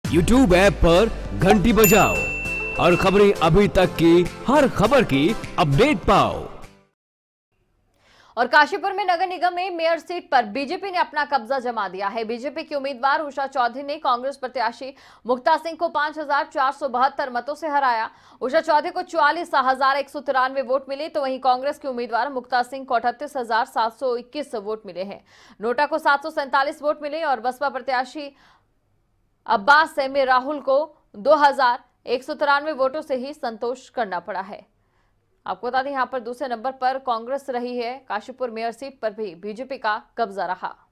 YouTube app पर घंटी बजाओ और खबरें अभी तक की हर खबर की अपडेट पाओ। और काशीपुर में नगर निगम में मेयर सीट पर बीजेपी ने अपना कब्जा जमा दिया है। बीजेपी की उम्मीदवार उषा चौधरी ने कांग्रेस प्रत्याशी मुक्ता सिंह को 5,472 मतों से हराया। उषा चौधरी को 44,193 वोट मिले, तो वहीं कांग्रेस की उम्मीदवार मुक्ता सिंह को 38,721 वोट मिले हैं। नोटा को 747 वोट मिले और बसपा प्रत्याशी अब्बास सेमी राहुल को 2,193 वोटों से ही संतोष करना पड़ा है। आपको बता दें, यहां पर दूसरे नंबर पर कांग्रेस रही है। काशीपुर मेयर सीट पर भी बीजेपी का कब्जा रहा।